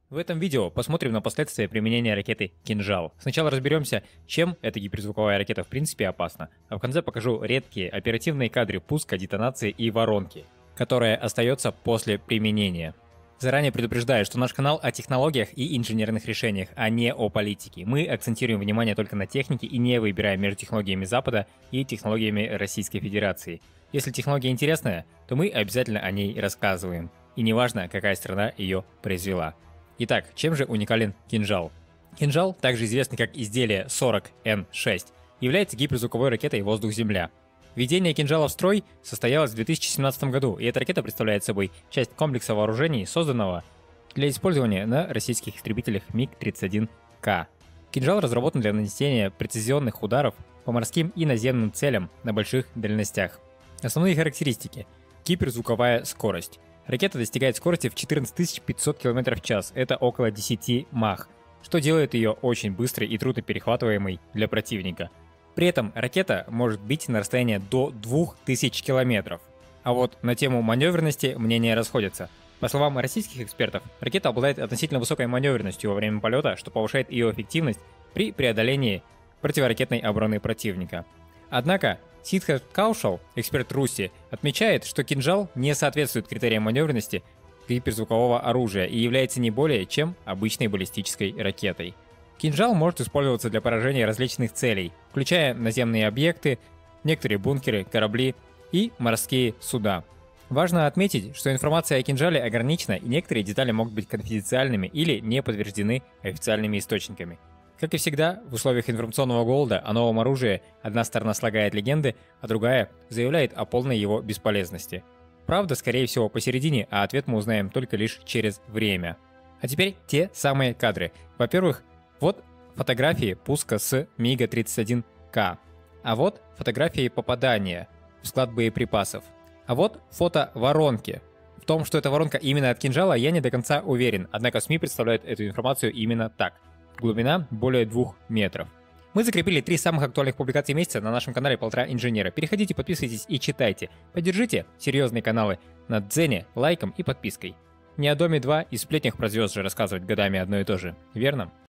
В этом видео посмотрим на последствия применения ракеты «Кинжал». Сначала разберемся, чем эта гиперзвуковая ракета в принципе опасна, а в конце покажу редкие оперативные кадры пуска, детонации и воронки, которая остается после применения. Заранее предупреждаю, что наш канал о технологиях и инженерных решениях, а не о политике. Мы акцентируем внимание только на технике и не выбираем между технологиями Запада и технологиями Российской Федерации. Если технология интересная, то мы обязательно о ней рассказываем. И неважно, какая страна ее произвела. Итак, чем же уникален кинжал? Кинжал, также известный как изделие 40Н6, является гиперзвуковой ракетой воздух-земля. Введение кинжала в строй состоялось в 2017 году, и эта ракета представляет собой часть комплекса вооружений, созданного для использования на российских истребителях МиГ-31К. Кинжал разработан для нанесения прецизионных ударов по морским и наземным целям на больших дальностях. Основные характеристики. Гиперзвуковая скорость. Ракета достигает скорости в 14 500 км в час, это около 10 мах, что делает ее очень быстрой и трудно перехватываемой для противника. При этом ракета может бить на расстояние до 2000 км. А вот на тему маневренности мнения расходятся. По словам российских экспертов, ракета обладает относительно высокой маневренностью во время полета, что повышает ее эффективность при преодолении противоракетной обороны противника. Однако Сиддхарт Каушал, эксперт Руси, отмечает, что кинжал не соответствует критериям маневренности гиперзвукового оружия и является не более чем обычной баллистической ракетой. Кинжал может использоваться для поражения различных целей, включая наземные объекты, некоторые бункеры, корабли и морские суда. Важно отметить, что информация о кинжале ограничена и некоторые детали могут быть конфиденциальными или не подтверждены официальными источниками. Как и всегда, в условиях информационного голода о новом оружии одна сторона слагает легенды, а другая заявляет о полной его бесполезности. Правда, скорее всего, посередине, а ответ мы узнаем только лишь через время. А теперь те самые кадры. Во-первых, вот фотографии пуска с МиГа-31К. А вот фотографии попадания в склад боеприпасов. А вот фото воронки. В том, что это воронка именно от кинжала, я не до конца уверен, однако СМИ представляют эту информацию именно так. Глубина более 2 метров. Мы закрепили 3 самых актуальных публикации месяца на нашем канале «Полтора инженера». Переходите, подписывайтесь и читайте. Поддержите серьезные каналы на Дзене лайком и подпиской. Не о Доме 2 и сплетнях про звезд же рассказывать годами одно и то же, верно?